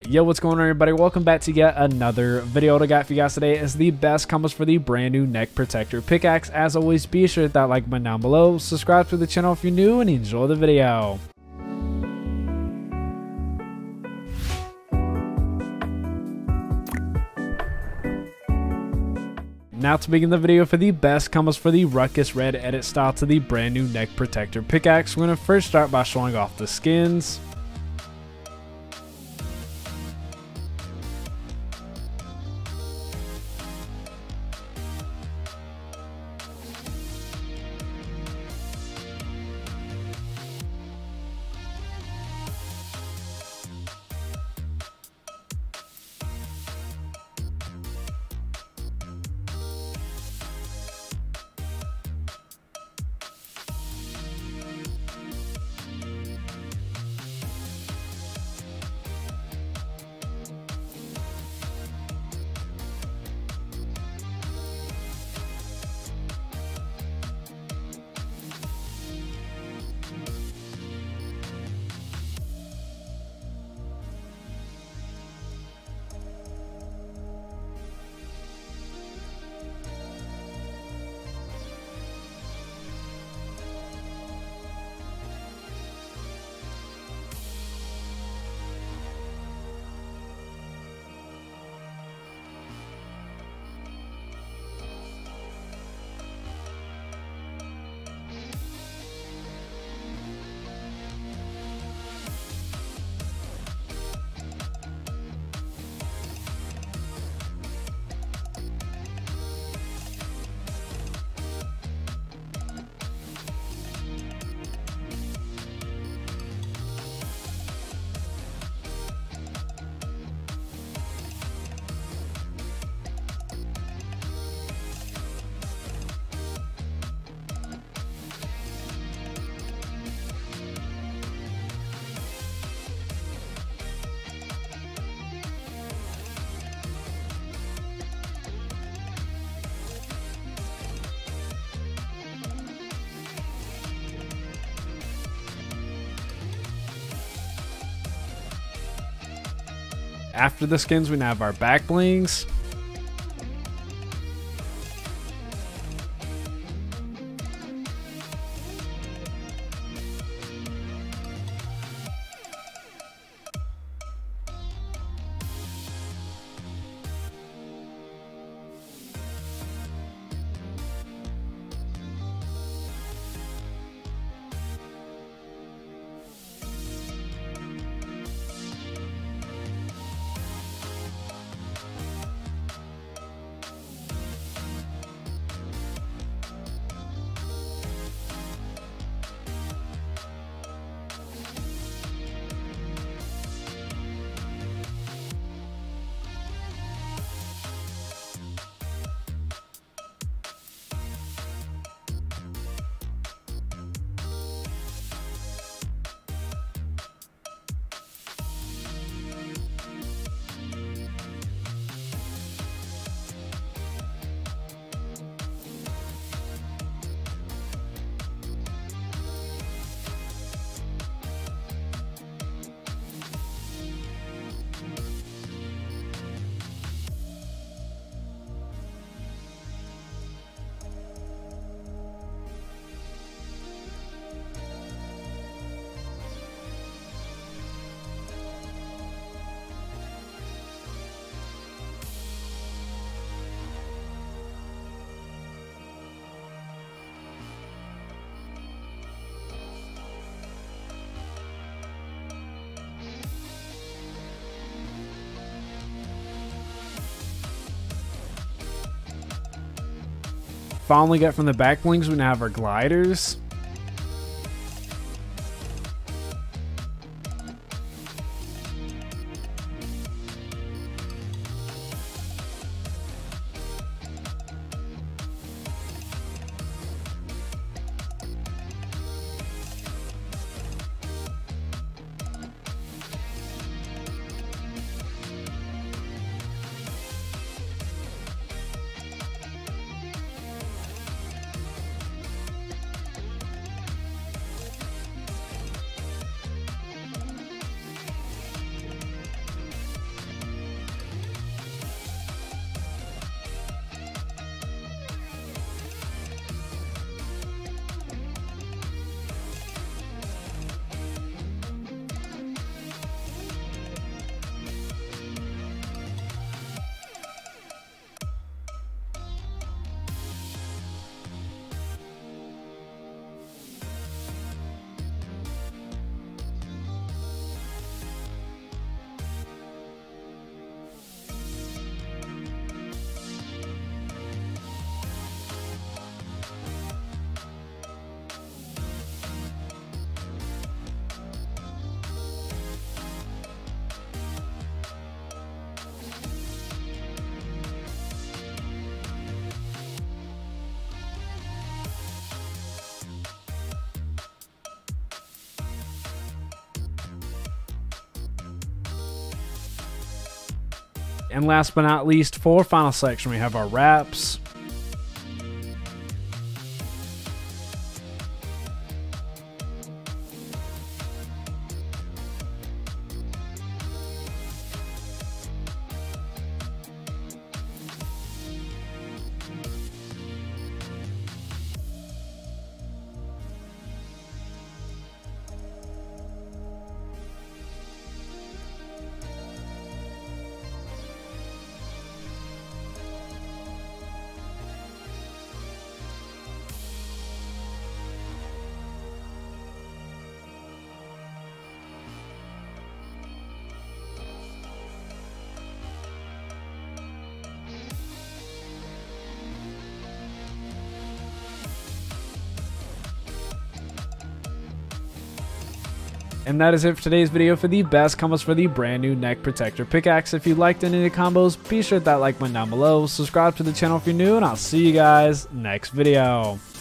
Yo, what's going on, everybody? Welcome back to yet another video. What I got for you guys today is the best combos for the brand new neck protector pickaxe. As always, be sure to hit that like button down below, subscribe to the channel if you're new, and enjoy the video. Now to begin the video for the best combos for the ruckus red edit style to the brand new neck protector pickaxe, we're going to first start by showing off the skins. After the skins, we now have our Backblings. Finally, got from the Backblings, we now have our gliders. And last but not least, for our final section, we have our wraps. And that is it for today's video for the best combos for the brand new neck protector pickaxe. If you liked any of the combos, be sure to hit that like button down below, subscribe to the channel if you're new, and I'll see you guys next video.